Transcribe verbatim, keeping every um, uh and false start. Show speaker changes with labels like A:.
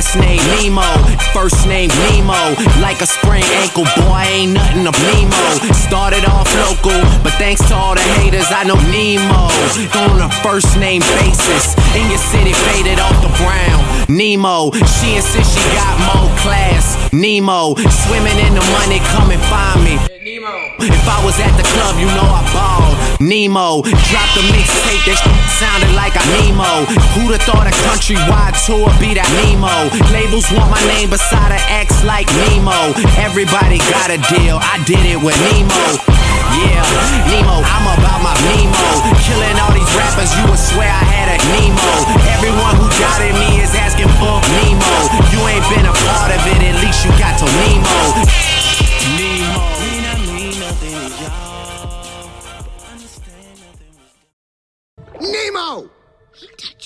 A: last name Nemo, first name Nemo. Like a sprained ankle, boy, ain't nothing of Nemo. Started off local, but thanks to all the haters, I know Nemo. On a first name basis, in your city faded off the brown. Nemo, she insists she got more class. Nemo, swimming in the money, come and find me. Nemo. If I was at the club, you know I balled. Nemo, dropped a mixtape that sounded like a Nemo. Who'da thought a countrywide tour be that Nemo? Labels want my name beside an X like Nemo. Everybody got a deal, I did it with Nemo. Yeah, Nemo, I'm about my Nemo. Killing all these rappers, you would swear I had a Nemo. Everyone who doubted me is asking for Nemo. You ain't been a part of it, at least you got to Nemo. Nemo. Nemo!